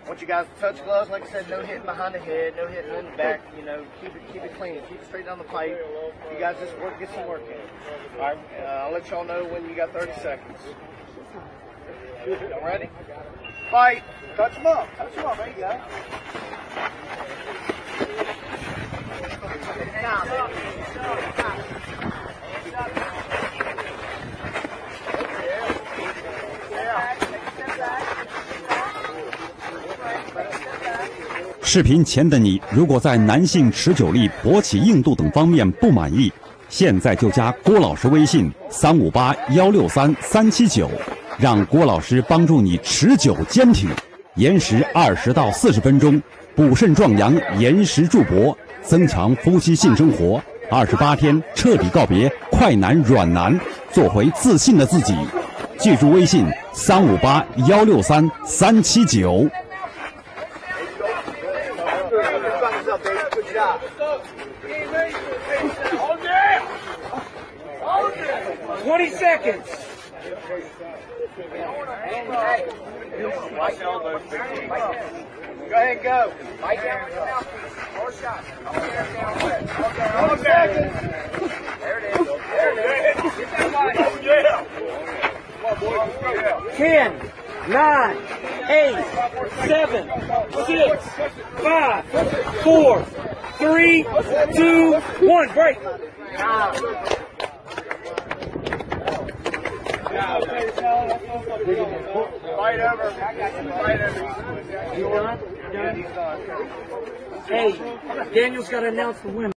want you guys to touch gloves. Like I said, no hitting behind the head, no hitting in the back. You know, keep it clean, keep it straight down the pipe. You guys just get some work in. All right, I'll let y'all know when you got 30 seconds. Y'all ready? Fight. Touch them up. Touch them up. There you go. Yeah. 视频前的你，如果在男性持久力、勃起硬度等方面不满意，现在就加郭老师微信358-163-379，让郭老师帮助你持久坚挺，延时20到40分钟，补肾壮阳，延时助勃，增强夫妻性生活，28天彻底告别快男软男，做回自信的自己。记住微信358-163-379。 Good job. 20 seconds. Watch elbows. Go ahead and go. Right down. More shots. 20 seconds. There it is. There it is. Get that body. 10, 9, 8, 7, 6, 5, 4, 3, 2, 1. Break. Fight over. Fight over. You done? Hey, Daniel's got to announce the winner.